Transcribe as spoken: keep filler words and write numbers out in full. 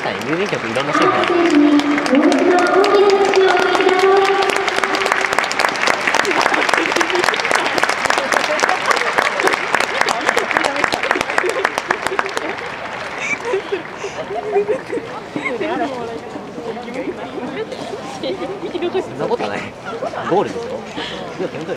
かに郵便局いろんな種類ある。そんなことない。ゴールでしょ。